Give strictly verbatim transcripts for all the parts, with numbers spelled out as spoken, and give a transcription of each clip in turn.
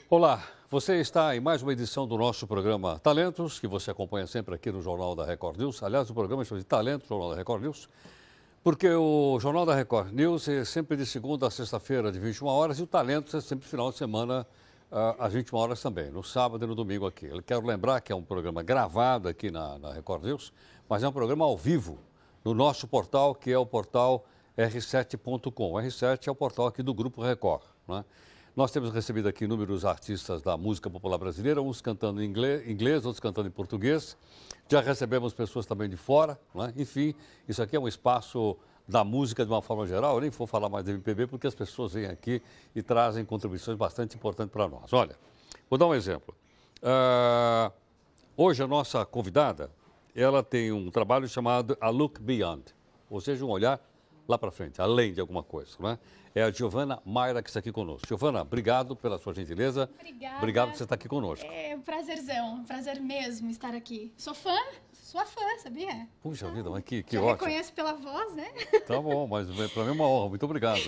Olá, você está em mais uma edição do nosso programa Talentos, que você acompanha sempre aqui no Jornal da Record News. Aliás, o programa chama de Talentos, Jornal da Record News, porque o Jornal da Record News é sempre de segunda a sexta-feira, de vinte e uma horas, e o Talentos é sempre final de semana, uh, às vinte e uma horas também, no sábado e no domingo aqui. Eu quero lembrar que é um programa gravado aqui na, na Record News, mas é um programa ao vivo, no nosso portal, que é o portal R sete ponto com. O R sete é o portal aqui do Grupo Record, né? Nós temos recebido aqui inúmeros artistas da música popular brasileira, uns cantando em inglês, inglês, outros cantando em português. Já recebemos pessoas também de fora, né? Enfim, isso aqui é um espaço da música de uma forma geral. Eu nem vou falar mais de M P B, porque as pessoas vêm aqui e trazem contribuições bastante importantes para nós. Olha, vou dar um exemplo. Uh, hoje a nossa convidada, ela tem um trabalho chamado A Look Beyond, ou seja, um olhar lá para frente, além de alguma coisa, né? É a Giovana Mayra que está aqui conosco. Giovana, obrigado pela sua gentileza. Obrigada. Obrigado por você estar aqui conosco. É um prazerzão, um prazer mesmo estar aqui. Sou fã, sua fã, sabia? Puxa vida, mas que, que Já ótimo. reconheço pela voz, né? Tá bom, mas para mim é uma honra. Muito obrigado.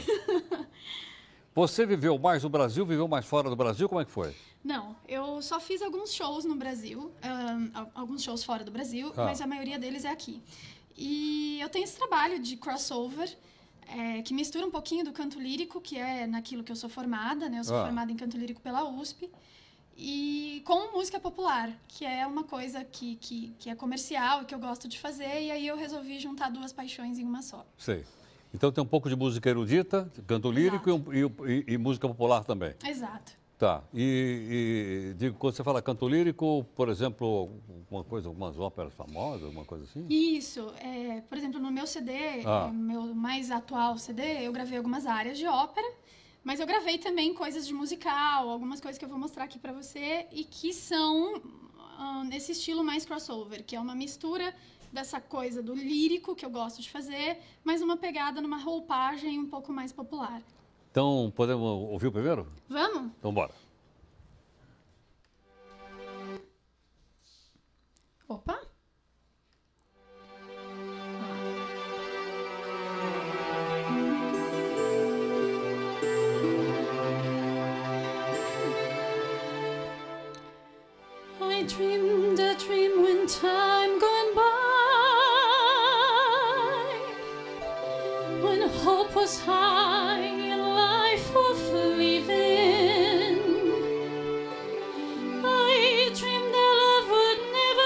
Você viveu mais no Brasil, viveu mais fora do Brasil? Como é que foi? Não, eu só fiz alguns shows no Brasil, um, alguns shows fora do Brasil, Ah. mas a maioria deles é aqui. E eu tenho esse trabalho de crossover, é, que mistura um pouquinho do canto lírico, que é naquilo que eu sou formada, né? Eu sou Ah. formada em canto lírico pela U S P, e com música popular, que é uma coisa que, que, que é comercial e que eu gosto de fazer, e aí eu resolvi juntar duas paixões em uma só. Sei. Então tem um pouco de música erudita, canto lírico e, um- e- e- e música popular também. Exato. Tá. E, e digo, quando você fala canto lírico, por exemplo, uma coisa, algumas óperas famosas, alguma coisa assim? Isso, é, por exemplo, no meu C D, Ah. é, meu mais atual C D, eu gravei algumas áreas de ópera, mas eu gravei também coisas de musical, algumas coisas que eu vou mostrar aqui pra você e que são ah, nesse estilo mais crossover, que é uma mistura dessa coisa do lírico que eu gosto de fazer, mas uma pegada numa roupagem um pouco mais popular. Então, podemos ouvir o primeiro? Vamos? Então, bora. Opa! I dreamed a dream when time gone by, when hope was high and life worth living. I dreamed that love would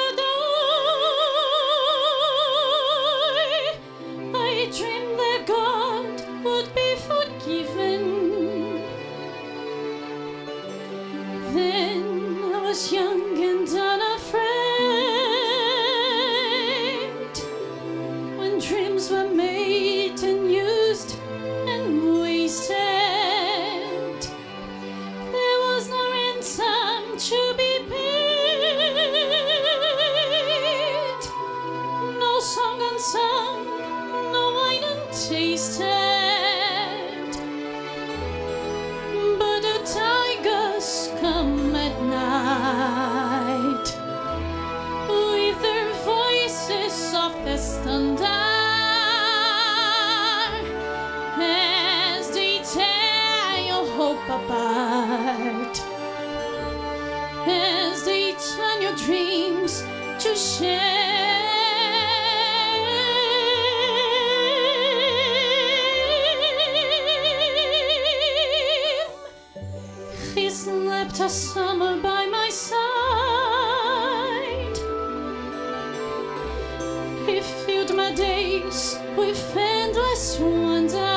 never die. I dreamed that God would be forgiven. Then I was young and unafraid, when dreams were made and used and wasted. There was no ransom to be paid, no song unsung, no wine untasted. But the tigers come at night, with their voices soft as thunder, as they tear your hope apart, as they turn your dreams to shame. He slept a summer by my side. He filled my days with endless wonder.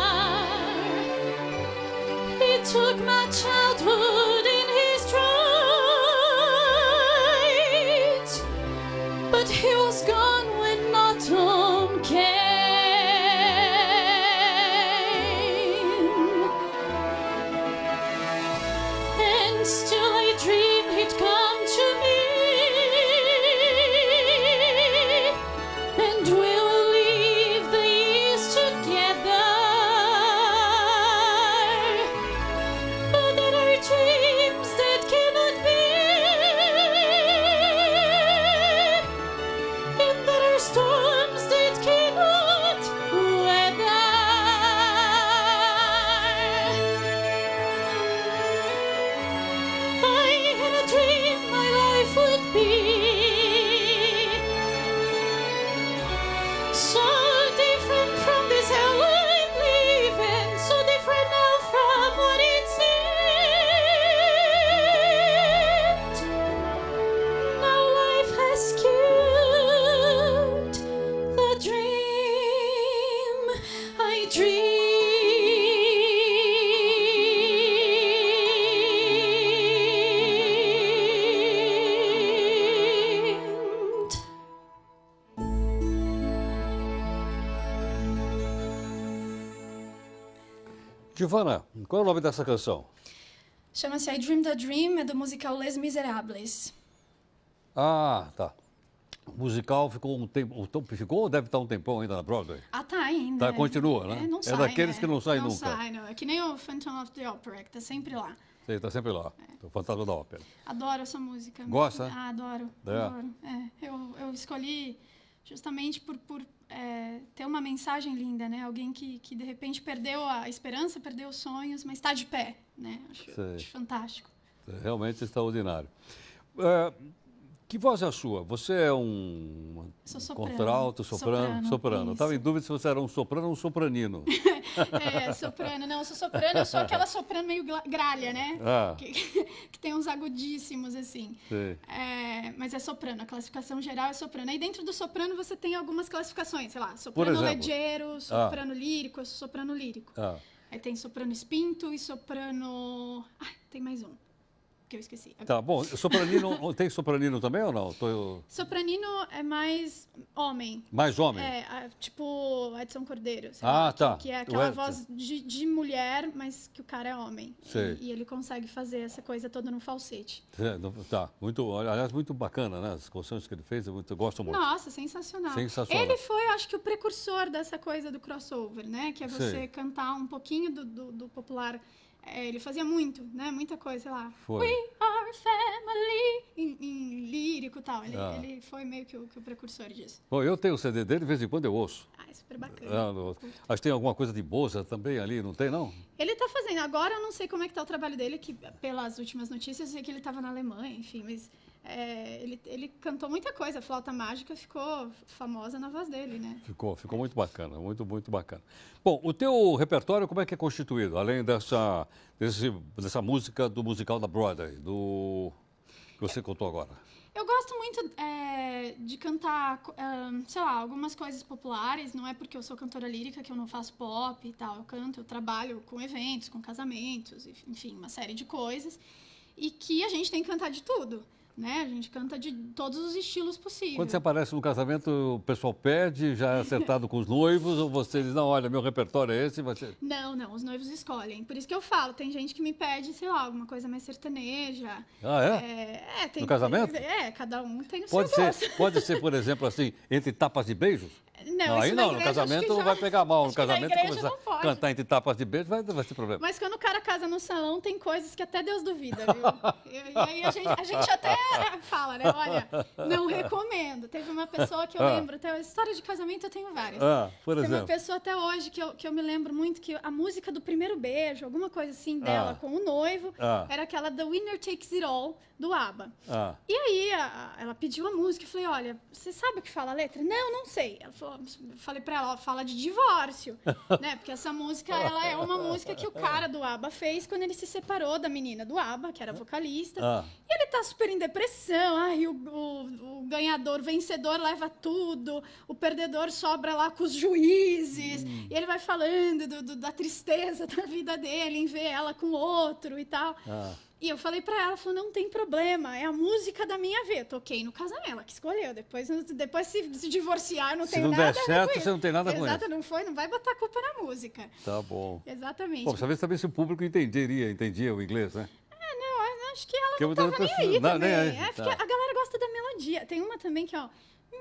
He took my childhood in his strides, but he was gone when autumn came. And still I dreamed he'd come to me, and we will leave the years together. Giovanna, qual é o nome dessa canção? Chama-se I Dreamed a Dream, é do musical Les Miserables. Ah, tá. O musical ficou um tempo, ficou ou deve estar um tempão ainda na Broadway? Ah, tá ainda. Tá, continua, né? É, não é sai, daqueles né? que não saem não nunca. Não sai, não. É que nem o Phantom of the Opera, que tá sempre lá. Você está sempre lá, é. O Fantasma da Ópera. Adoro essa música. Gosta? Ah, adoro, é. adoro. É, eu, eu escolhi justamente por, por é, ter uma mensagem linda, né? Alguém que, que, de repente, perdeu a esperança, perdeu os sonhos, mas está de pé, né? Acho, acho fantástico. É realmente extraordinário. É, que voz é a sua? Você é um Sou soprano. contralto, soprano? Soprano. Estava em dúvida se você era um soprano ou um sopranino. É, soprano. Não, eu sou soprano, eu sou aquela soprano meio gralha, né? Ah. Que, que tem uns agudíssimos, assim. Sim. É, mas é soprano, a classificação geral é soprano. Aí dentro do soprano você tem algumas classificações, sei lá, soprano leggero, soprano ah. lírico, eu sou soprano lírico. Ah. Aí tem soprano espinto e soprano... Ah, tem mais um. Que eu esqueci. Tá, bom. Sopranino, tem sopranino também ou não? Tô... Sopranino é mais homem. Mais homem? É, tipo Edson Cordeiro. Ah, lá, que, tá. Que é aquela voz de, de mulher, mas que o cara é homem. Sei. E, e ele consegue fazer essa coisa toda no falsete. É, tá. Muito, aliás, muito bacana, né? As canções que ele fez, eu, muito, eu gosto muito. Nossa, sensacional. Sensacional. Ele foi, eu acho que, o precursor dessa coisa do crossover, né? Que é você Sei. cantar um pouquinho do, do, do popular... É, ele fazia muito, né? Muita coisa, sei lá. Foi. We are family. Em, em lírico e tal. Ele, ah. ele foi meio que o, que o precursor disso. Bom, eu tenho o C D dele, de vez em quando eu ouço. Ah, é super bacana. Ah, no... Acho que tem alguma coisa de Boza também ali, não tem, não? Ele tá fazendo. Agora eu não sei como é que tá o trabalho dele, que pelas últimas notícias eu sei que ele estava na Alemanha, enfim, mas... É, ele, ele cantou muita coisa, a Flauta Mágica ficou famosa na voz dele, né? Ficou, ficou muito bacana, muito, muito bacana. Bom, o teu repertório como é que é constituído, além dessa, desse, dessa música do musical da Broadway, do que você contou agora? Eu gosto muito é, de cantar, um, sei lá, algumas coisas populares, não é porque eu sou cantora lírica que eu não faço pop e tal, eu canto, eu trabalho com eventos, com casamentos, enfim, uma série de coisas, e que a gente tem que cantar de tudo. Né? A gente canta de todos os estilos possíveis. Quando você aparece no casamento, o pessoal pede, já é acertado com os noivos, ou você diz, não, olha, meu repertório é esse? Você... Não, não, os noivos escolhem. Por isso que eu falo, tem gente que me pede, sei lá, alguma coisa mais sertaneja. Ah, é? É, é tem, no casamento? É, cada um tem o pode seu ser, gosto. Pode ser, por exemplo, assim, entre tapas de beijos? Não, não aí não, no casamento já... vai pegar mal. No acho casamento, começar a cantar entre tapas de beijo vai, vai ter problema. Mas quando o cara casa no salão, tem coisas que até Deus duvida, viu? e, e aí a gente, a gente até fala, né? Olha, não recomendo. Teve uma pessoa que eu lembro, até a história de casamento eu tenho várias. Ah, por exemplo. Tem uma pessoa até hoje que eu, que eu me lembro muito que a música do primeiro beijo, alguma coisa assim dela ah. com o noivo, ah. era aquela The Winner Takes It All, do ABBA. Ah. E aí a, a, ela pediu a música e falei, olha, você sabe o que fala a letra? Não, não sei. Ela falou, falei pra ela, ó, fala de divórcio, né? Porque essa música, ela é uma música que o cara do ABBA fez quando ele se separou da menina do ABBA, que era vocalista. Ah. E ele tá super em depressão. Ai, o, o, o ganhador, o vencedor leva tudo, o perdedor sobra lá com os juízes. Hum. E ele vai falando do, do, da tristeza da vida dele em ver ela com outro e tal. Ah. E eu falei pra ela, ela falou, não tem problema, é a música da minha vida. Eu toquei no casamento, ela que escolheu. Depois, depois se, se divorciar, não se tem não nada der certo, você não tem nada com isso. Exato, não foi, não vai botar culpa na música. Tá bom. Exatamente. Bom, talvez também se o público entenderia, entendia o inglês, né? É, não, acho que ela que não tava nem aí não, também. Nem aí. É, porque tá. A galera gosta da melodia. Tem uma também que, ó...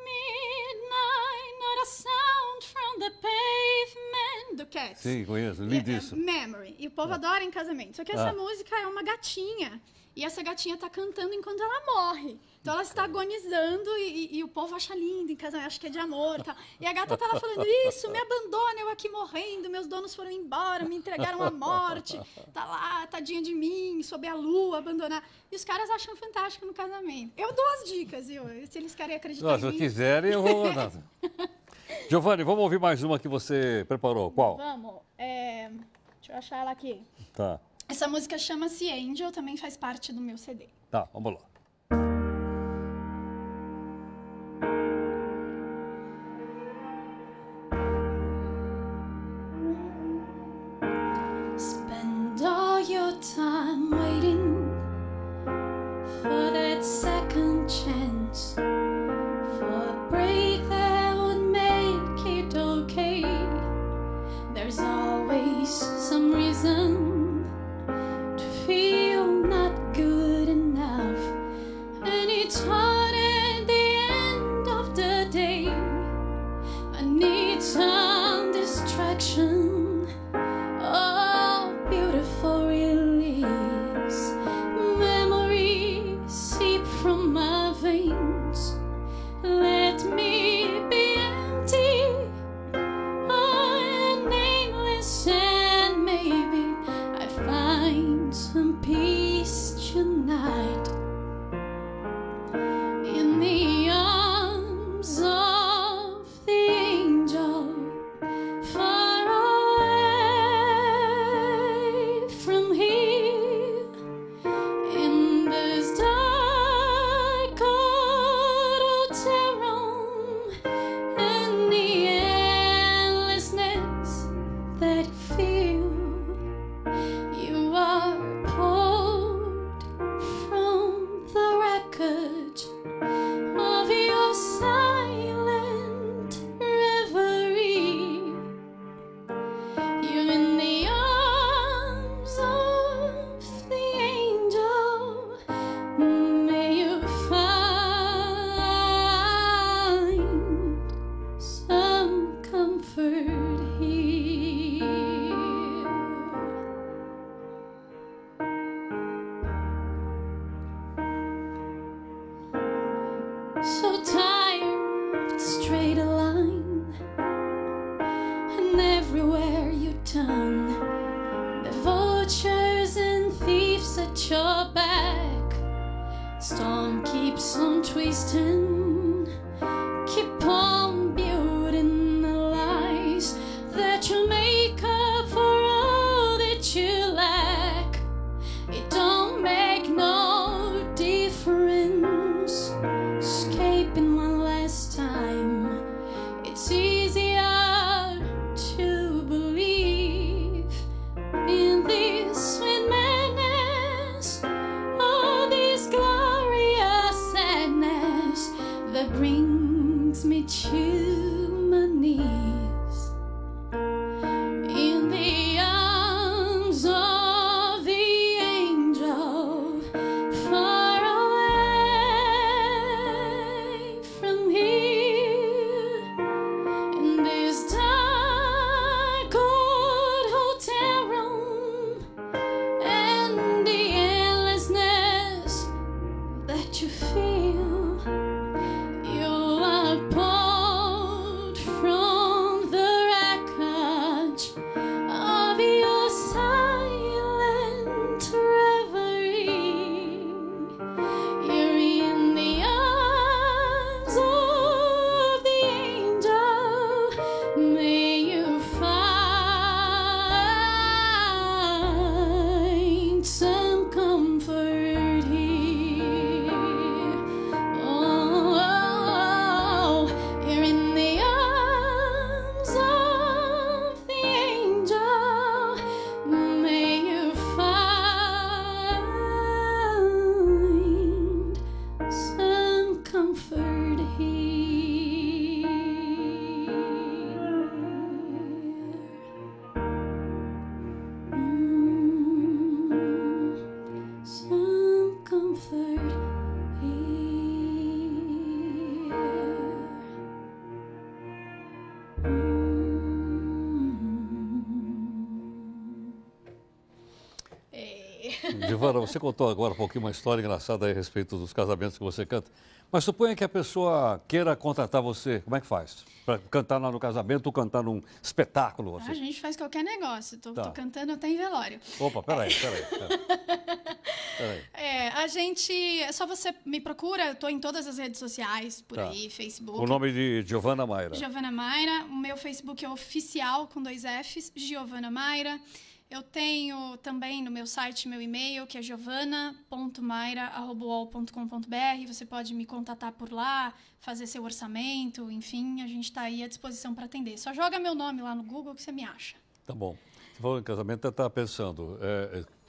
Midnight, not a sound from the pavement, do Cats. Sim, conheço, li disso. É, Memory. E o povo ah. adora em casamento. Só que essa ah. música é uma gatinha. E essa gatinha tá cantando enquanto ela morre. Então ela está agonizando e, e, e o povo acha lindo em casamento, acha que é de amor e tal. E a gata tá lá falando, isso, me abandona, eu aqui morrendo, meus donos foram embora, me entregaram à morte. Tá lá, tadinha de mim, sob a lua, abandonar. E os caras acham fantástico no casamento. Eu dou as dicas, viu? Se eles querem acreditar Nossa, em mim. Se quiserem, eu vou... Giovanni, vamos ouvir mais uma que você preparou. Qual? Vamos. É... Deixa eu achar ela aqui. Tá. Essa música chama-se Angel, também faz parte do meu C D. Tá, vamos lá. the time waiting for that second chance, for a break that would make it okay. There's always some reason to feel not good enough, and it's hard at the end of the day. I need some distraction, oh, beautiful release. Memories seep from my veins. Let me be empty, oh, and nameless, and maybe I find some peace tonight in the arms of the angel, far away from here, in this dark cold hotel room, and the endlessness that you feel. You are pulled from the wreckage of your silent reverie. You're in the arms of the angel. May you find some comfort here. So tired of the straight line, and everywhere you turn, the vultures and thieves at your back. Storm keeps on twisting, keep on building the lies that you make up for all that you lack. It don't make no difference escaping one last time. It's easier to believe in this sweet madness, oh, this glorious sadness that brings me to my knees. In the arms of the angel, far away from here, in this dark old hotel room, and the endlessness that you feel. You are pulled from the wreckage of your silent reverie. You're in the arms of the angel. May you find some comfort here. Oh, you're in the arms of the angel. May you find some comfort here. Mm, some comfort here. Giovana, você contou agora um pouquinho uma história engraçada aí a respeito dos casamentos que você canta. Mas suponha que a pessoa queira contratar você, como é que faz? Para cantar lá no casamento ou cantar num espetáculo? A gente faz qualquer negócio. Tô, Tá. tô cantando até em velório. Opa, peraí, peraí. peraí. peraí. É, a gente... É só você me procura, eu tô em todas as redes sociais, por Tá. aí, Facebook. O nome de Giovana Mayra. Giovana Mayra. O meu Facebook é oficial, com dois Fs, Giovana Mayra. Eu tenho também no meu site, meu e-mail, que é giovana ponto mayra arroba u o l ponto com ponto b r. Você pode me contatar por lá, fazer seu orçamento, enfim, a gente está aí à disposição para atender. Só joga meu nome lá no Google que você me acha. Tá bom. Você falou em casamento, eu estava pensando, é,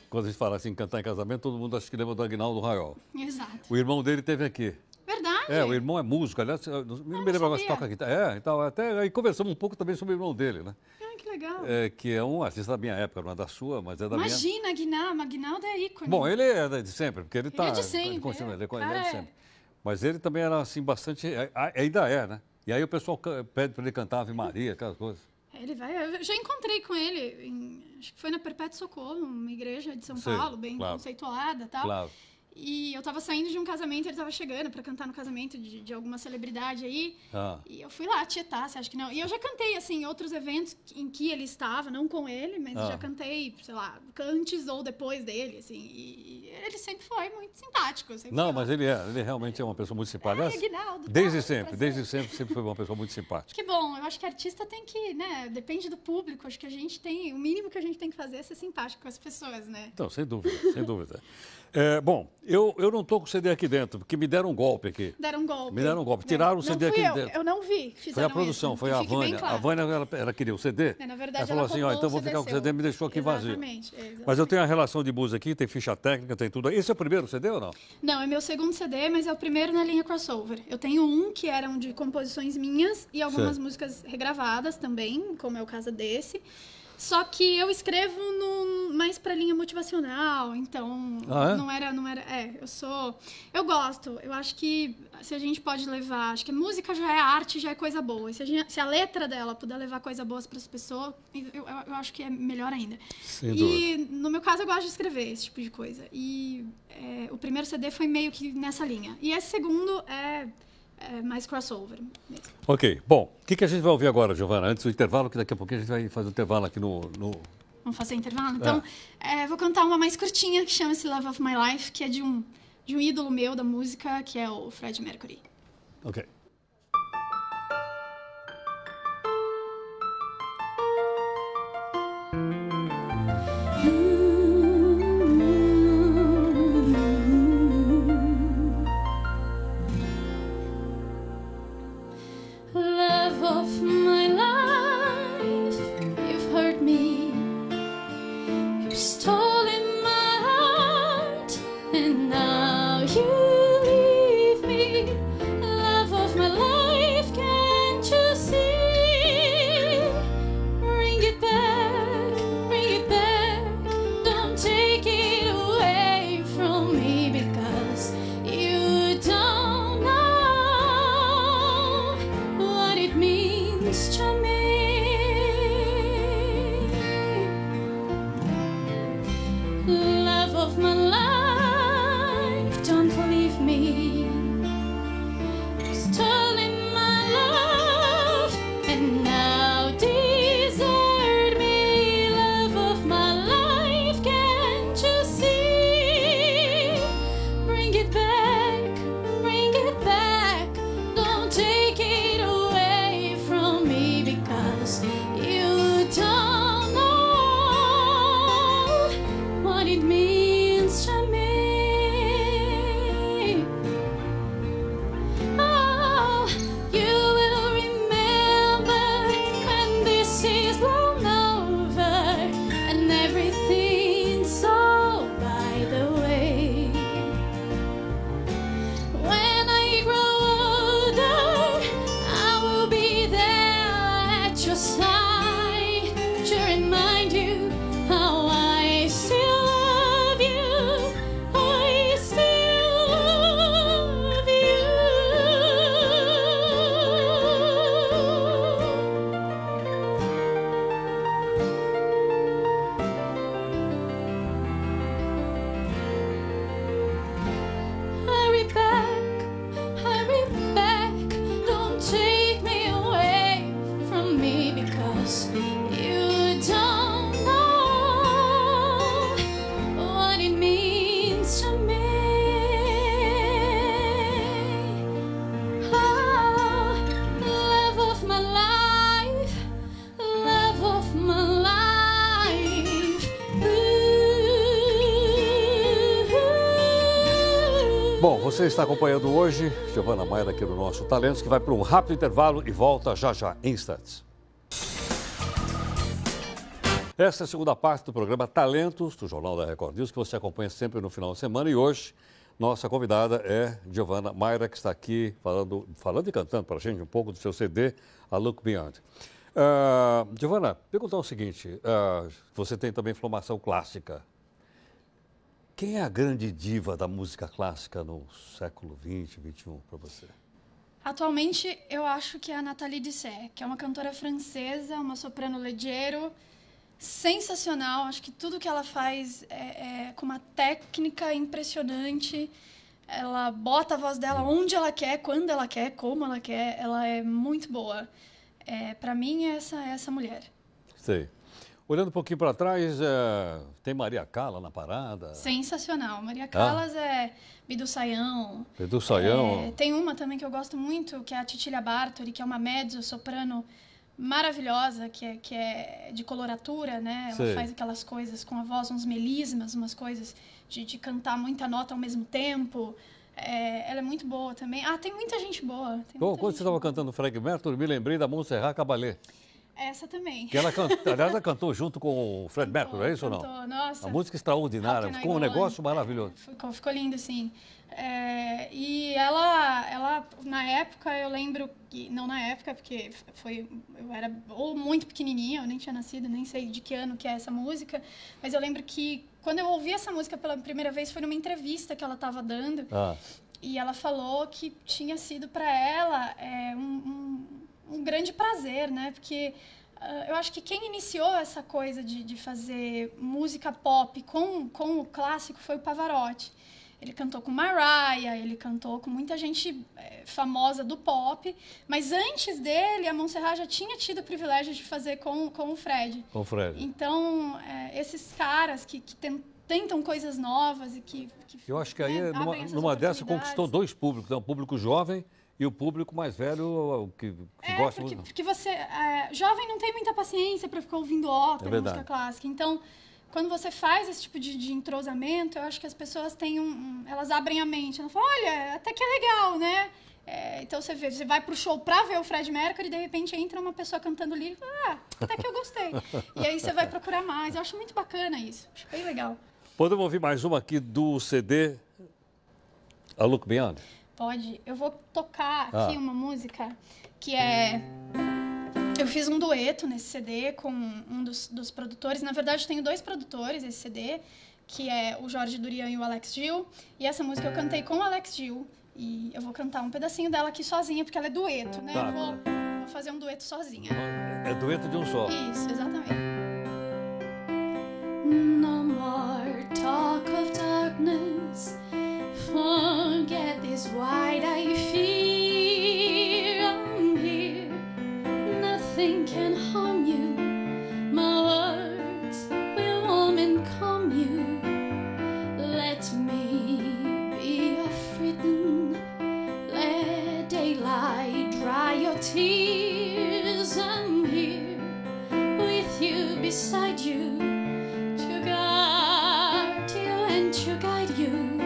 quando a gente fala assim, cantar em casamento, todo mundo acha que lembra do Aguinaldo Raiol. Exato. O irmão dele teve aqui. Verdade? É, o irmão é músico, aliás, eu não me lembro agora se toca guitarra. É, então, até aí conversamos um pouco também sobre o irmão dele, né? Ah, que legal. É, que é um artista da minha época, não é da sua, mas é da minha... Imagina, Aguinaldo, Aguinaldo é ícone. Bom, ele é de sempre, porque ele está... Ele é de sempre, Ele continua, é. ele é Cara, ele é de é. sempre. Mas ele também era, assim, bastante... Ainda é, né? E aí o pessoal pede para ele cantar Ave Maria, aquelas coisas. Ele vai. Eu já encontrei com ele, em, acho que foi na Perpétuo Socorro, uma igreja de São Sei, Paulo, bem claro. conceituada e tal. Claro. E eu tava saindo de um casamento, ele tava chegando para cantar no casamento de, de alguma celebridade aí. Ah. E eu fui lá tietar, você acha que não? E eu já cantei, assim, em outros eventos em que ele estava, não com ele, mas Ah. eu já cantei, sei lá, antes ou depois dele, assim. E, e ele sempre foi muito simpático. Sempre Não, foi, mas ele é, ele realmente é uma pessoa muito simpática. Ai, Aliás, Aguinaldo, desde tá, sempre, prazer. desde sempre, sempre foi uma pessoa muito simpática. Que bom, eu acho que artista tem que, né, depende do público, acho que a gente tem, o mínimo que a gente tem que fazer é ser simpático com as pessoas, né? Então, sem dúvida, sem dúvida. É, bom, eu, eu não estou com o C D aqui dentro, porque me deram um golpe aqui. Deram um golpe. Me deram um golpe. Tiraram Não, o C D não fui aqui eu, dentro. eu não vi. Foi Fizeram a produção, isso, foi que a fique bem Vânia. claro. A Vânia, ela, ela queria o C D. É, na verdade, ela falou ela assim, ó, roubou então o vou C D ficar com o seu. C D, me deixou aqui vazio. Exatamente, exatamente. Mas eu tenho a relação de música aqui, tem ficha técnica, tem tudo. Esse é o primeiro C D ou não? Não, é meu segundo C D, mas é o primeiro na linha crossover. Eu tenho um que eram de composições minhas e algumas Certo. músicas regravadas também, como é o caso desse. Só que eu escrevo no, mais pra linha motivacional, então Ah, é? não era, não era, é, eu sou, eu gosto, eu acho que se a gente pode levar, acho que a música já é arte, já é coisa boa, e se a, gente, se a letra dela puder levar coisa boas para as pessoas, eu, eu, eu acho que é melhor ainda. Sem E no meu caso eu gosto de escrever esse tipo de coisa, e é, o primeiro C D foi meio que nessa linha, e esse segundo é... É mais crossover mesmo. Ok, bom, o que, que a gente vai ouvir agora, Giovana? Antes do intervalo, que daqui a pouquinho a gente vai fazer o intervalo aqui no... no... Vamos fazer intervalo? Então, é, vou cantar uma mais curtinha, que chama-se Love of My Life, que é de um, de um ídolo meu da música, que é o Freddie Mercury. Ok. Love of my life, you've hurt me, you've stolen my heart, and now you leave me. Love of my life, can't you see? Bring it back, bring it back, don't take it away from me, because you don't know what it means to me. Love of my life, don't leave me. You've stolen my love and now desert me. Love of my life, can't you see? Bring it back, bring it back, don't take it away from me, because you don't know what it means to me. Oh, you will remember when this is blown over and everything's all by the way. When I grow older, I will be there at your side to remind you how I still love you. I still love you. Hurry back, hurry back, don't take me away from me, because you don't know what it means to me. Oh, love of my life, love of my life. Ooh. Bom, você está acompanhando hoje Giovana Maier aqui no nosso Talentos, que vai para um rápido intervalo e volta já já, em instantes. Essa é a segunda parte do programa Talentos, do Jornal da Record News, que você acompanha sempre no final de semana. E hoje, nossa convidada é Giovanna Mayra, que está aqui falando, falando e cantando para a gente um pouco do seu C D, A Look Beyond. Uh, Giovanna, perguntar o seguinte, uh, você tem também formação clássica. Quem é a grande diva da música clássica no século vinte, vinte e um para você? Atualmente, eu acho que é a Nathalie Dessay, que é uma cantora francesa, uma soprano leggero, sensacional. Acho que tudo que ela faz é, é com uma técnica impressionante. Ela bota a voz dela onde ela quer, quando ela quer, como ela quer. Ela é muito boa. É, para mim, essa é essa mulher. Sei. Olhando um pouquinho para trás, é, tem Maria Callas na parada? Sensacional. Maria Callas ah. é Bidu Sayão. Bidu Sayão. É, tem uma também que eu gosto muito, que é a Cecilia Bartoli, que é uma mezzo-soprano maravilhosa, que é, que é de coloratura, né? Ela Sei. faz aquelas coisas com a voz, uns melismas, umas coisas de, de cantar muita nota ao mesmo tempo. É, ela é muito boa também. Ah, tem muita gente boa. Tem Bom, muita quando gente você estava cantando Fred Mercury, me lembrei da Montserrat Caballé. Essa também. Que ela, can... Aliás, ela cantou junto com o Fred cantou, Mercury, é isso cantou. ou não? Nossa. Uma música extraordinária, ficou um negócio maravilhoso. Ficou, ficou lindo, sim. É, e ela, ela, na época, eu lembro que... Não na época, porque foi, eu era ou muito pequenininha, eu nem tinha nascido, nem sei de que ano que é essa música, mas eu lembro que quando eu ouvi essa música pela primeira vez foi numa entrevista que ela estava dando, ah. e ela falou que tinha sido para ela é, um... um um grande prazer, né? Porque uh, eu acho que quem iniciou essa coisa de, de fazer música pop com, com o clássico foi o Pavarotti. Ele cantou com Mariah, ele cantou com muita gente é, famosa do pop, mas antes dele, a Montserrat já tinha tido o privilégio de fazer com, com o Fred. Com o Fred. Então, é, esses caras que, que tem, tentam coisas novas e que... que eu acho que aí, né, numa, numa dessa, conquistou dois públicos, né? Um público jovem e o público mais velho que, que é, gosta porque, muito. porque você, é, jovem não tem muita paciência para ficar ouvindo ópera, é música clássica. Então, quando você faz esse tipo de, de entrosamento, eu acho que as pessoas têm um, um, elas abrem a mente. Elas falam, olha, até que é legal, né? É, então você vê, você vai pro show pra ver o Fred Mercury e de repente entra uma pessoa cantando lírico, ah, até que eu gostei. E aí você vai procurar mais. Eu acho muito bacana isso. Acho bem legal. Podemos ouvir mais uma aqui do C D A Look Beyond? Pode. Eu vou tocar aqui ah. uma música que é... Eu fiz um dueto nesse C D com um dos, dos produtores. Na verdade, eu tenho dois produtores esse C D, que é o Jorge Durian e o Alex Gil. E essa música eu cantei com o Alex Gil. E eu vou cantar um pedacinho dela aqui sozinha, porque ela é dueto, né? Tá. Eu vou, vou fazer um dueto sozinha. É dueto de um só. Isso, exatamente. No more talk of darkness. Forget this wide I fear. I'm here. Nothing can harm you. My words will warm and calm you. Let me be your freedom. Let daylight dry your tears. I'm here with you, beside you, to guard you and to guide you.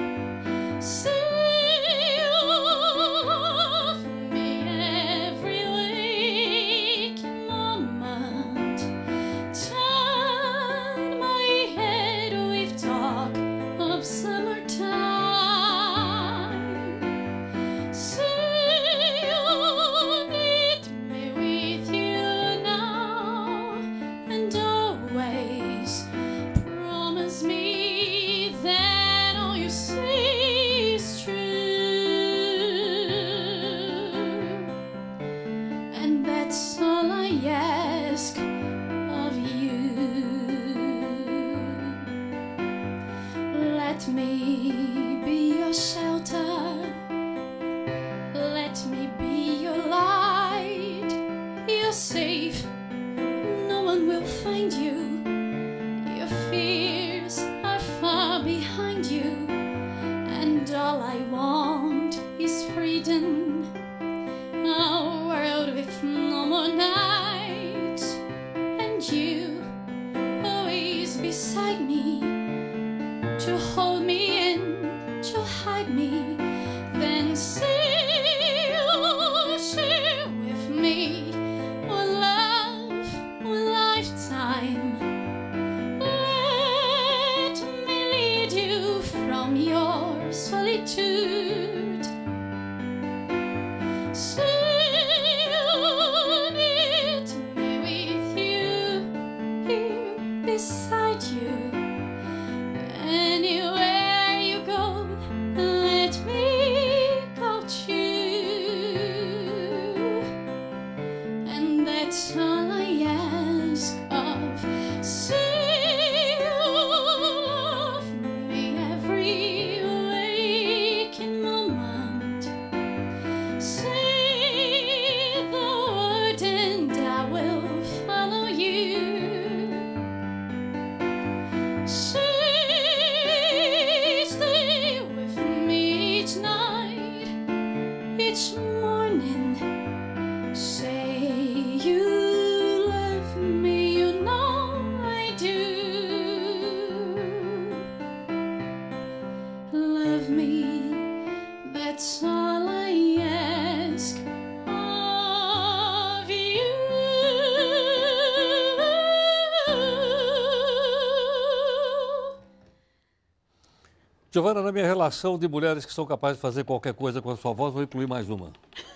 Let me be your shelter. Let me be your light. You're safe. No one will find you. Your fears are far behind you. And all I want is freedom. A world with no more nights. And you always beside me, to hold me in, to hide me, then sail, sail with me. One love, one lifetime, beside you. Anywhere you go, let me go too. And that's all I ask of. Say you love me every waking moment. Say the word and I will follow you. Say stay with me each night, each morning. Say you love me, you know I do. Love me, that's all I ask of you. Giovanna, na minha relação de mulheres que são capazes de fazer qualquer coisa com a sua voz, vou incluir mais uma.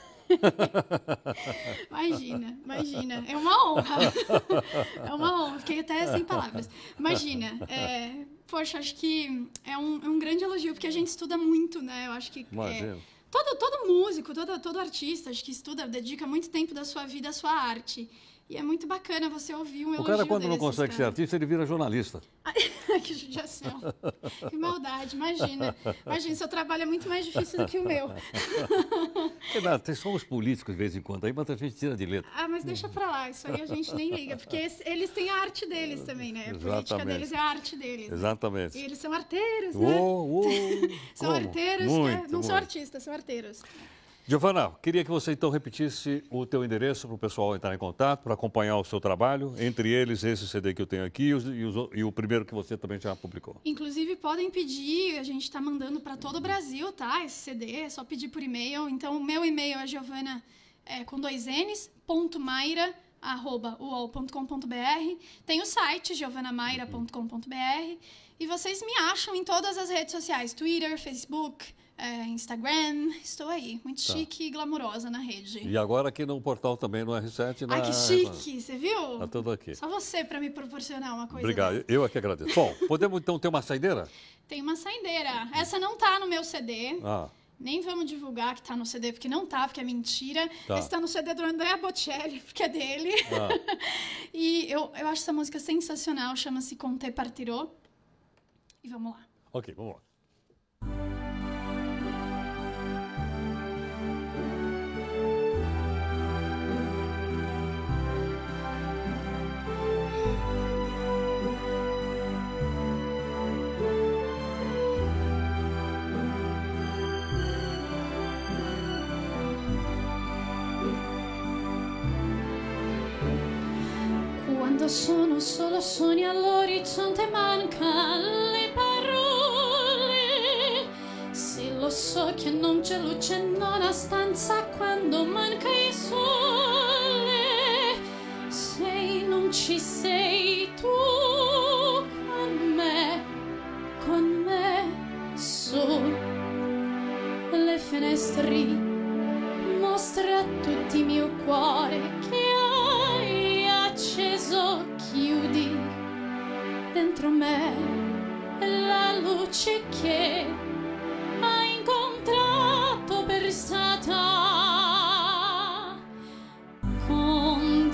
Imagina, imagina. É uma honra. É uma honra. Fiquei até sem palavras. Imagina. É, poxa, acho que é um, é um grande elogio, porque a gente estuda muito, né? Eu acho que Imagina. é, todo, todo músico, todo, todo artista, acho que estuda, dedica muito tempo da sua vida à sua arte. E é muito bacana você ouvir um elogio O cara, quando não desses, consegue ser cara. artista, ele vira jornalista. Ai, que judiação. Que maldade, imagina. Imagina, seu trabalho é muito mais difícil do que o meu. É nada, tem só os políticos de vez em quando aí, mas a gente tira de letra. Ah, mas deixa pra lá, isso aí a gente nem liga, porque esse- eles têm a arte deles também, né? A política Exatamente. deles é a arte deles. né? Exatamente. E eles são arteiros, né? Uou, uou, São como? arteiros, Muito, né? Não são muito. artistas, são arteiros. Giovanna, queria que você então repetisse o teu endereço para o pessoal entrar em contato, para acompanhar o seu trabalho, entre eles esse C D que eu tenho aqui e, os- e os- e o primeiro que você também já publicou. Inclusive, podem pedir, a gente está mandando para todo o Brasil, tá? Esse C D, é só pedir por e-mail. Então, o meu e-mail é giovana, é, com dois N's, ponto maira, arroba uol ponto com ponto br. Tem o site, giovana maira ponto com ponto br. E vocês me acham em todas as redes sociais, Twitter, Facebook, é, Instagram. Estou aí, muito chique e glamurosa na rede. E agora aqui no portal também, no R sete. Ai, na... que chique, você viu? Tá tudo aqui. Só você para me proporcionar uma coisa Obrigado, dessa. eu aqui agradeço. Bom, podemos então ter uma saideira? Tem uma saideira. Essa não tá no meu C D. Ah, Nem vamos divulgar que tá no C D, porque não tá, porque é mentira. Tá. Esse tá no C D do Andrea Bocelli, porque é dele. Ah. E eu, eu acho essa música sensacional, chama-se Con te partirò. E vamos lá. ok, vamos lá. Quando sono solo sogni all'orizzonte manca le parole. Sì, lo so che non c'è luce in una stanza quando manca il sole. Se non ci sei tu con me, con me su le finestre mostra a tutti il mio cuore che hai acceso, chiudi dentro me la luce che hai incontrato per strada. Con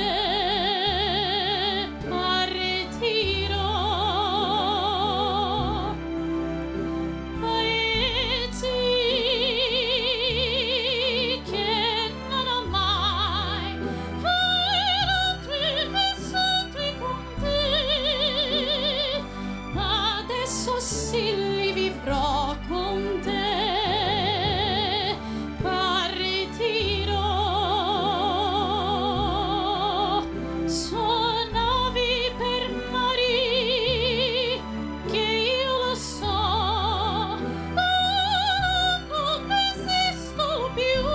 te partirò, paesi che non ho mai vissuti con te. Adesso sì li vivrò con te. Partirò, sonavi per morire, che io lo so, non esisto più.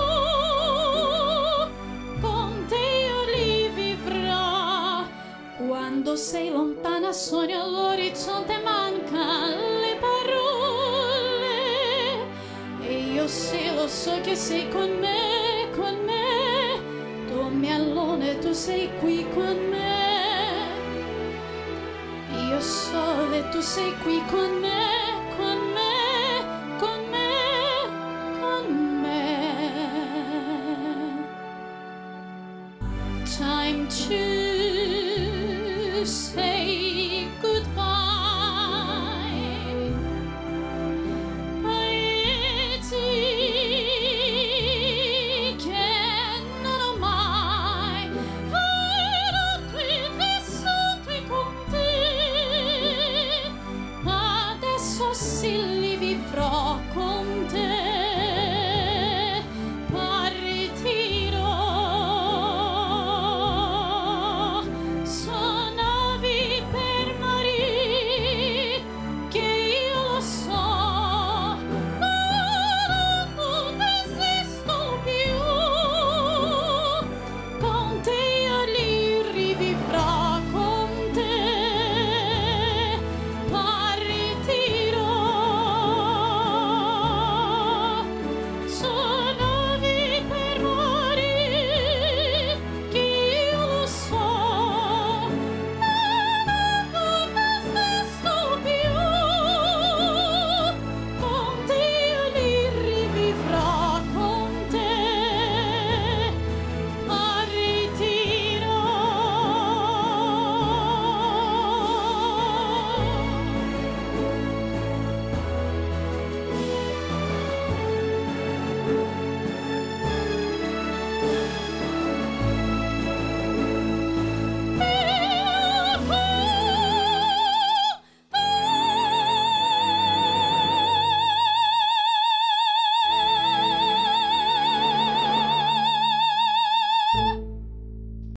Con te io li vivrò. Quando sei lontana sogni all'orizzonte manca le parole. E io sì lo so che sei con me, con me. Tu mi allona e tu sei qui con me. tu sei qui con me, con me, con me, con me. Time to say